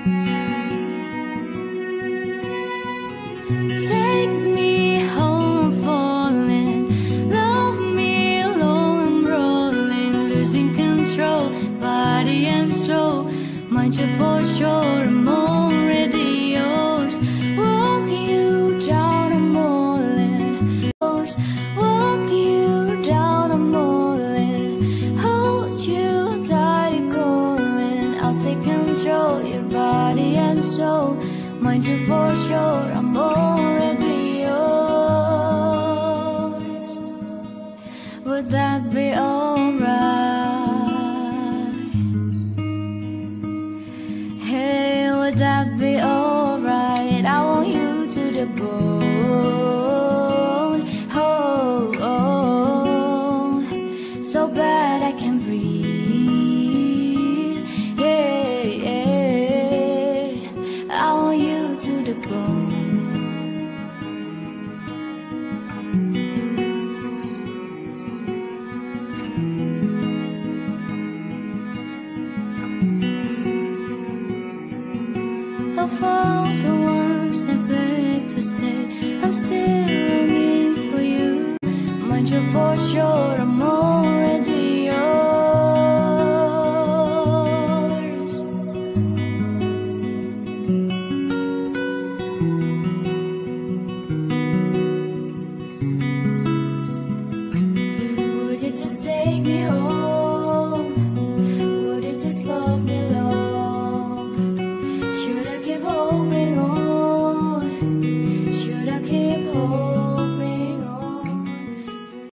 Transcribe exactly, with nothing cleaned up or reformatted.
Take me home, falling. Love me alone, I'm rolling, losing control, body and soul. Mind you for sure, I'm already yours. Walk you down, I'm all in. Walk you down, I'm all in. Hold you tight, going. I'll take control, your body and soul. Mind you for sure, I'm already yours. Would that be alright? Hey, would that be alright? I want you to the bone.